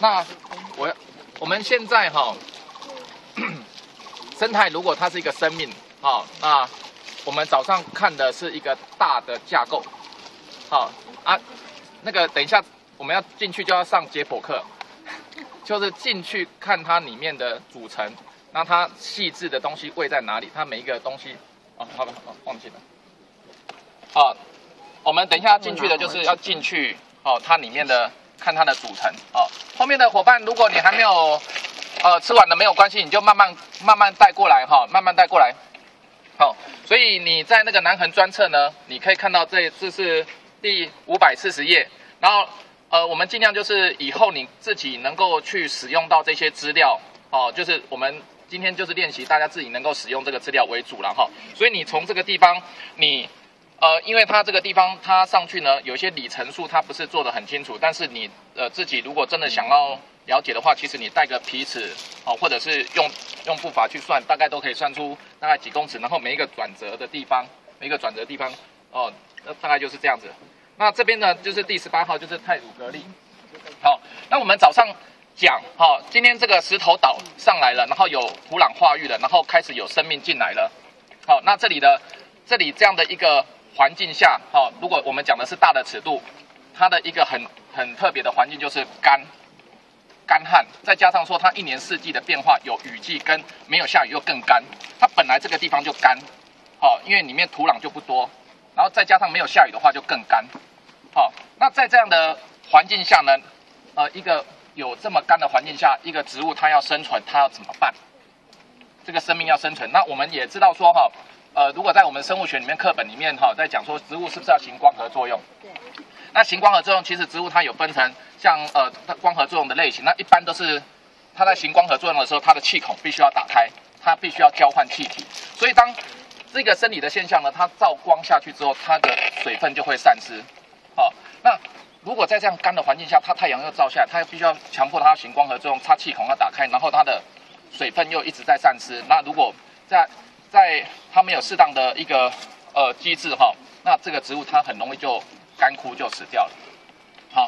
那我们现在哈，生态如果它是一个生命，那我们早上看的是一个大的架构，那个等一下我们要进去就要上解剖课，就是进去看它里面的组成，那它细致的东西位在哪里，它每一个东西，好吧，忘记了，我们等一下进去的就是要进去它里面的看它的组成，后面的伙伴如果你还没有吃完了没有关系，你就慢慢带过来慢慢带过来，所以你在那个南横专册呢，你可以看到这是第540页，然后我们尽量就是以后你自己能够去使用到这些资料，就是我们今天就是练习大家自己能够使用这个资料为主了所以你从这个地方你因为它这个地方它上去呢，有些里程数它不是做得很清楚，但是你自己如果真的想要了解的话，其实你带个皮尺或者是用步伐去算，大概都可以算出大概几公尺，然后每一个转折的地方大概就是这样子。那这边呢就是第18号就是太鲁阁利。好，那我们早上讲今天这个石头岛上来了，然后有土壤化育了，然后开始有生命进来了。好，那这里这样的一个环境下，如果我们讲的是大的尺度，它的一个很特别的环境就是干旱，再加上说它一年四季的变化，有雨季跟没有下雨又更干，它本来这个地方就干，因为里面土壤就不多，然后再加上没有下雨的话就更干，那在这样的环境下呢，一个有这么干的环境下，一个植物它要生存，它要怎么办？这个生命要生存，那我们也知道说如果在我们生物学里面课本里面在讲说植物是不是要行光合作用？那行光合作用，其实植物它有分成像光合作用的类型，那一般都是它在行光合作用的时候，它的气孔必须要打开，它必须要交换气体，所以当这个生理的现象呢，它照光下去之后，它的水分就会散失。那如果在这样干的环境下，它太阳又照下来，它必须要强迫它要行光合作用，它气孔要打开，然后它的水分又一直在散失。那如果在它没有适当的一个机制那这个植物它很容易就干枯就死掉了。好，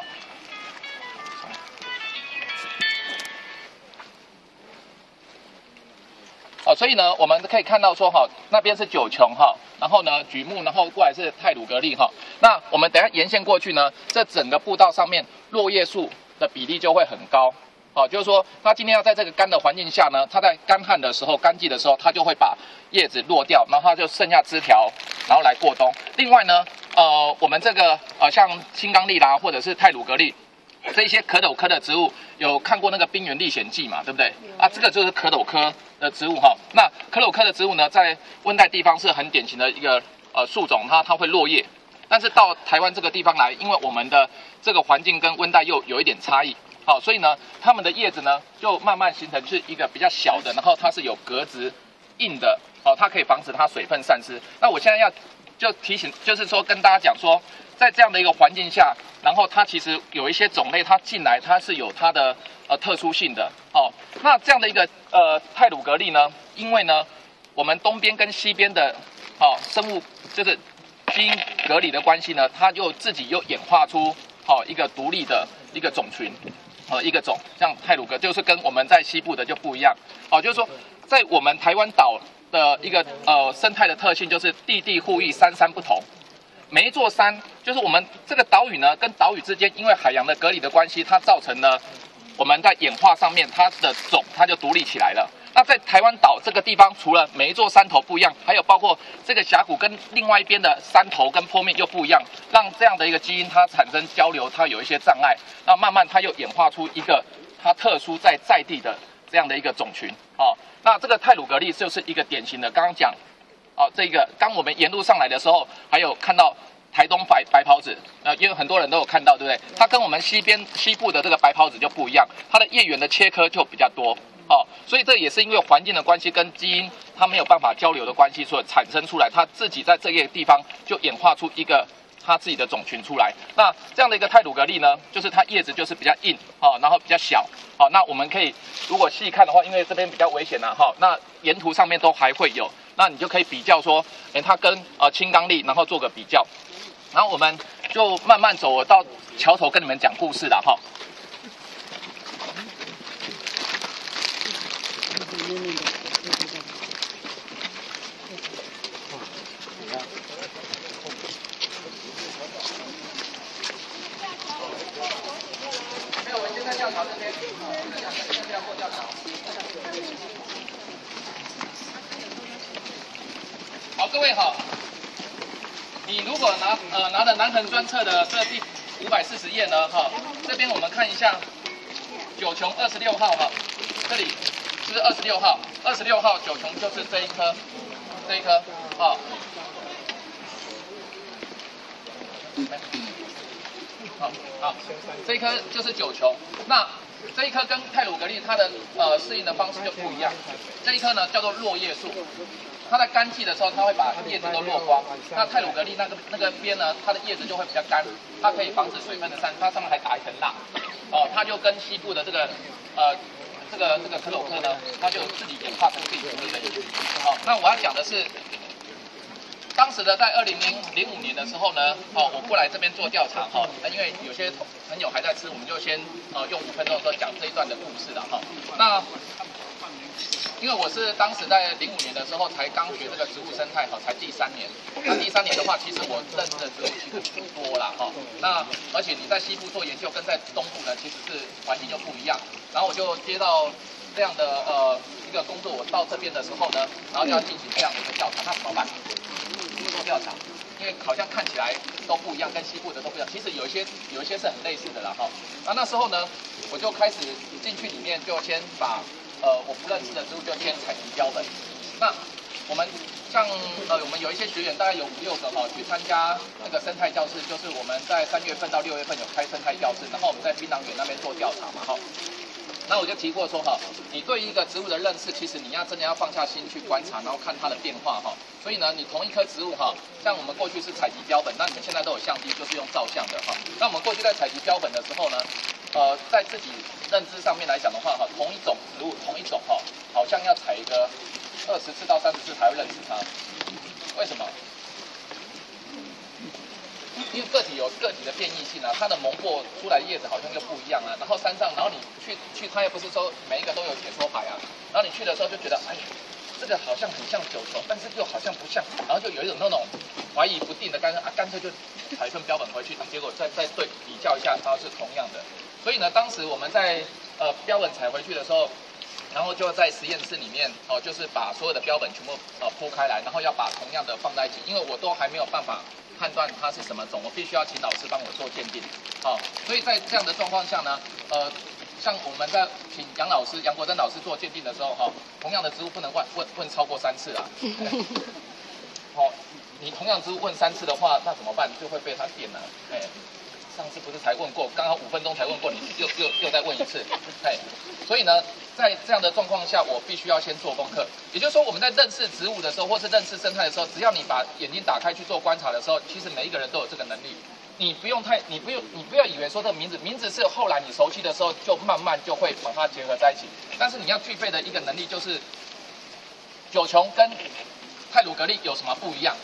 所以呢，我们可以看到说那边是九琼然后呢榉木，然后过来是太鲁阁利那我们等一下沿线过去呢，这整个步道上面落叶树的比例就会很高。就是说它今天要在这个干的环境下呢，它在干旱的时候、干季的时候，它就会把叶子落掉，然后它就剩下枝条，然后来过冬。另外呢，我们这个像青冈栎啦，或者是太鲁阁利这一些壳斗科的植物，有看过那个《冰原历险记》嘛，对不对？这个就是壳斗科的植物那壳斗科的植物呢，在温带地方是很典型的一个树种，它会落叶。但是到台湾这个地方来，因为我们的这个环境跟温带又有一点差异。所以呢，它们的叶子呢就慢慢形成是一个比较小的，然后它是有格子硬的，它可以防止它水分散失。那我现在就提醒，就是说跟大家讲说，在这样的一个环境下，然后它其实有一些种类它进来，它是有它的特殊性的。那这样的一个太鲁阁利呢，因为呢我们东边跟西边的生物就是基因隔离的关系呢，它就自己又演化出一个独立的一个种群。一个种像太鲁阁就是跟我们在西部的就不一样，就是说在我们台湾岛的一个生态的特性就是地地互异，山山不同。每一座山就是我们这个岛屿呢，跟岛屿之间因为海洋的隔离的关系，它造成了我们在演化上面它的种它就独立起来了。那在台湾岛这个地方，除了每一座山头不一样，还有包括这个峡谷跟另外一边的山头跟坡面又不一样，让这样的一个基因它产生交流，它有一些障碍。那慢慢它又演化出一个它特殊在地的这样的一个种群。那这个太鲁阁利就是一个典型的，刚刚讲这个刚我们沿路上来的时候，还有看到台东白袍子，因为很多人都有看到，对不对？它跟我们西部的这个白袍子就不一样，它的叶缘的切科就比较多。所以这也是因为环境的关系跟基因它没有办法交流的关系，所以产生出来，它自己在这个地方就演化出一个它自己的种群出来。那这样的一个太鲁阁利呢，就是它叶子就是比较硬，然后比较小。那我们可以如果细看的话，因为这边比较危险那沿途上面都还会有，那你就可以比较说，它跟青冈栎，然后做个比较。然后我们就慢慢走到桥头跟你们讲故事了好，各位好，你如果拿着南横专册的这第540页呢，这边我们看一下九琼26号这里是26号，26号九琼就是这一颗，好，这一颗就是九琼。那这一颗跟太鲁格利它的适应的方式就不一样。这一颗呢叫做落叶树，它在干季的时候它会把叶子都落光。那太鲁格利那个边呢，它的叶子就会比较干，它可以防止水分的散失，它上面还打一层蜡。它就跟西部的这个可鲁科呢，它就自己演化成自己独立的叶子。那我要讲的是。当时的在2005年的时候呢，我过来这边做调查因为有些朋友还在吃，我们就先用5分钟的时候讲这一段的故事了那因为我是当时在05年的时候才刚学这个植物生态才第3年，那第3年的话，其实我认识的植物其实不多啦那而且你在西部做研究跟在东部呢，其实是环境就不一样。然后我就接到这样的一个工作，我到这边的时候呢，然后就要进行这样的一个调查，那怎么办？做调查，因为好像看起来都不一样，跟西部的都不一样。其实有一些是很类似的啦那时候呢，我就开始进去里面，就先把我不认识的植物就先采集标本。那我们像我们有一些学员，大概有5、6个去参加那个生态教室，就是我们在3月份到6月份有开生态教室，然后我们在槟榔园那边做调查嘛那我就提过说你对一个植物的认识，其实你要真的要放下心去观察，然后看它的变化所以呢，你同一棵植物像我们过去是采集标本，那你们现在都有相机，就是用照相的那我们过去在采集标本的时候呢，在自己认知上面来讲的话同一种植物同一种好像要采一个20次到30次才会认识它，为什么？因为个体有个体的变异性它的萌芽出来的叶子好像又不一样然后山上，然后你去它又不是说每一个都有解说牌然后你去的时候就觉得，哎，这个好像很像九琼，但是又好像不像，然后就有一种那种怀疑不定的干脆就采一份标本回去，结果再对比较一下，它是同样的。所以呢，当时我们在标本采回去的时候，然后就在实验室里面就是把所有的标本全部铺开来，然后要把同样的放在一起，因为我都还没有办法判断它是什么种，我必须要请老师帮我做鉴定。所以在这样的状况下呢，像我们在请杨国珍老师做鉴定的时候同样的植物不能问超过3次你同样植物问3次的话，那怎么办？就会被他电了。上次不是才问过，刚好5分钟才问过你，又再问一次。所以呢，在这样的状况下，我必须要先做功课。也就是说，我们在认识植物的时候，或是认识生态的时候，只要你把眼睛打开去做观察的时候，其实每一个人都有这个能力。你不要以为说这个名字是后来你熟悉的时候，就慢慢就会把它结合在一起。但是你要具备的一个能力就是，九琼跟太鲁格利有什么不一样？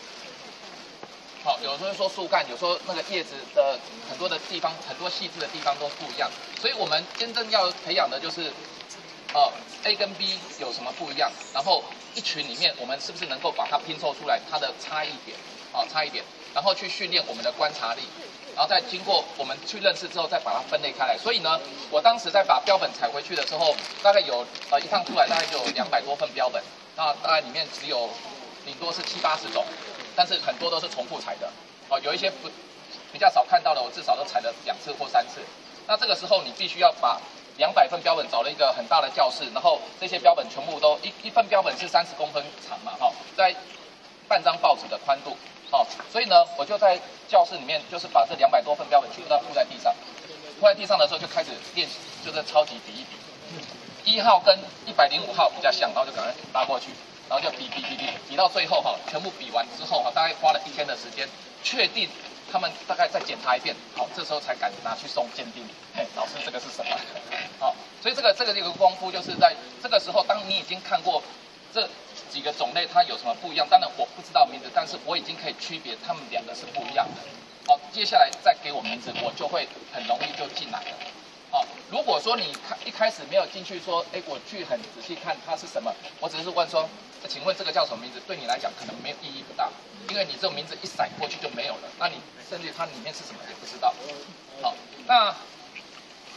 有时候说树干，有时候那个叶子的很多的地方，很多细致的地方都不一样。所以我们真正要培养的就是，A 跟 B 有什么不一样，然后一群里面我们是不是能够把它拼凑出来它的差异点，差异点，然后去训练我们的观察力，然后再经过我们去认识之后，再把它分类开来。所以呢，我当时在把标本采回去的时候，大概有一趟出来大概就有200多份标本，那大概里面只有顶多是70、80种。但是很多都是重复采的，有一些比较少看到的，我至少都采了2次或3次。那这个时候你必须要把200份标本找了一个很大的教室，然后这些标本全部都一份标本是30公分长嘛，在半张报纸的宽度，所以呢，我就在教室里面就是把这200多份标本全部都铺在地上，铺在地上的时候就开始练习，就是超级比一比，1号跟105号比较像，然后就赶快拉过去。然后就比到最后全部比完之后大概花了1天的时间，确定他们大概再检查一遍，这时候才敢拿去送鉴定。老师这个是什么？所以这个一个功夫就是在这个时候，当你已经看过这几个种类它有什么不一样，当然我不知道名字，但是我已经可以区别它们2个是不一样的。接下来再给我名字，我就会很容易就进来了。如果说你一开始没有进去说，我去很仔细看它是什么，我只是问说，请问这个叫什么名字？对你来讲可能没有意义不大，因为你这个名字一闪过去就没有了，那你甚至它里面是什么也不知道。那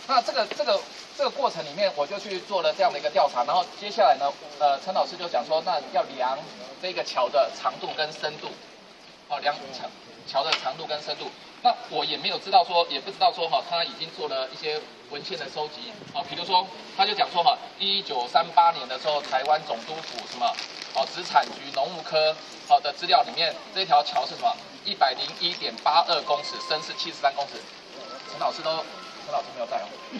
那这个过程里面，我就去做了这样的一个调查，然后接下来呢，陈老师就讲说，那要量这个桥的长度跟深度，量桥的长度跟深度。那我也没有知道说，也不知道说他已经做了一些文献的收集，比如说他就讲说1938年的时候，台湾总督府什么殖产局农务科的资料里面，这条桥是什么101.82公尺，深是73公尺。陈老师没有在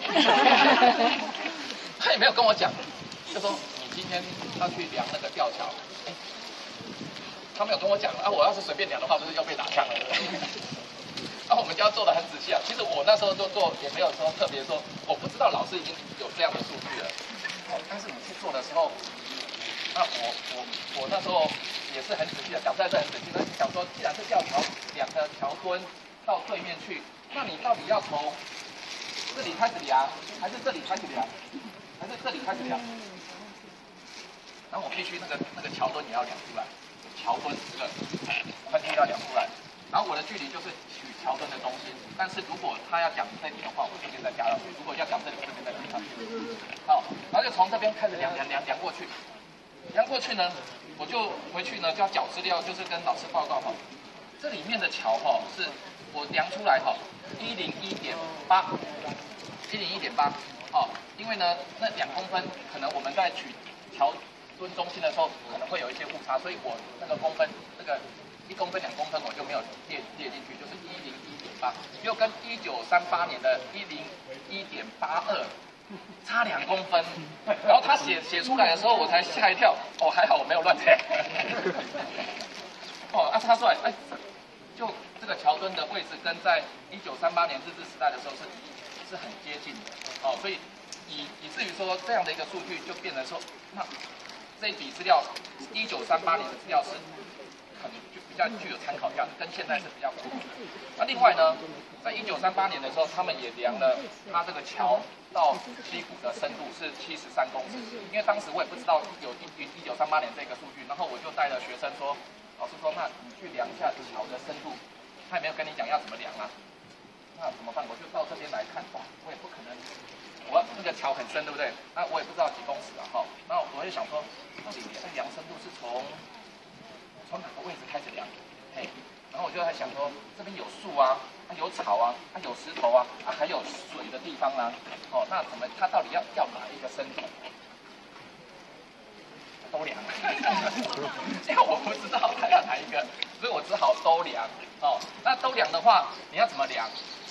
他也没有跟我讲，就说你今天要去量那个吊桥，他没有跟我讲我要是随便量的话，不是要被打枪了？我们就要做得很仔细啊。其实我那时候就做，也没有说特别说，我不知道老师已经有这样的数据了。但是你去做的时候，那我那时候也是很仔细的，讲在这很仔细的想说，既然是吊桥2个桥墩到对面去，那你到底要从这里开始量，还是这里开始量，还是这里开始量？然后我必须那个桥墩也要量出来，桥墩这个宽度要量出来。然后我的距离就是取桥墩的中心，但是如果他要讲这里的话，我这边再加上去；如果要讲这里，我这边再加上去。然后就从这边开始量过去，量过去呢，我就回去呢就要缴资料，就是跟老师报告这里面的桥是我量出来101.8，因为呢那2公分可能我们在取桥墩中心的时候可能会有一些误差，所以我那个公分那个1公分2公分我就没有列进去，就是101.8，就跟1938年的101.82差2公分。然后他写出来的时候，我才吓一跳，还好我没有乱写。差出来，就这个桥墩的位置跟在1938年日治时代的时候是很接近的，所以以至于说这样的一个数据就变成说，那这一笔资料1938年的资料是很就比较具有参考价值，跟现在是比较符合的。那另外呢，在1938年的时候，他们也量了它这个桥到溪谷的深度是73公尺，因为当时我也不知道有1938年这个数据，然后我就带了学生说，老师说，那你去量一下桥的深度，他也没有跟你讲要怎么量啊，那怎么办？我就到这边来看，我也不可能，我那个桥很深，对不对？那我也不知道几公尺那我就想说，到底量深度是从哪个位置开始量？然后我就在想说，这边有树啊，有草啊，有石头啊，还有水的地方啊，那它到底要哪一个深度？都量，因为我不知道它要哪一个，所以我只好都量。那都量的话，你要怎么量？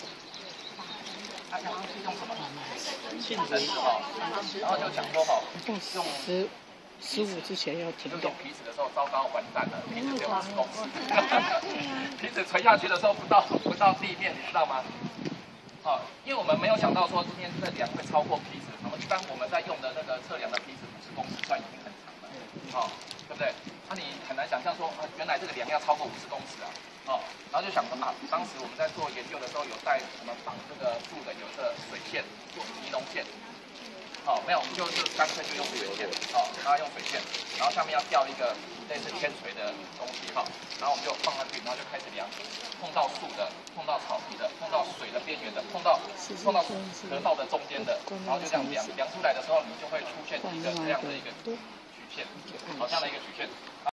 用什么？性质然后就讲说用 15之前要停掉。 用皮尺的时候，糟糕，完蛋了，皮尺只有50公尺，皮尺垂下去的时候不到地面，你知道吗？因为我们没有想到说今天这量会超过皮尺，一般我们在用的那个测量的皮尺50公尺算已经很长了，对不对？那你很难想象说，原来这个量要超过50公尺啊，然后就想说当时我们在做研究的时候有带我们绑这个树的有这水线做尼龙线。没有，我们就是干脆就用水线，然后用水线，然后下面要吊一个类似铅锤的东西，然后我们就放上去，然后就开始量，碰到树的，碰到草皮的，碰到水的边缘的，碰到河道的中间的，然后就这样量出来的时候，你就会出现一个这样的一个曲线，这样的一个曲线。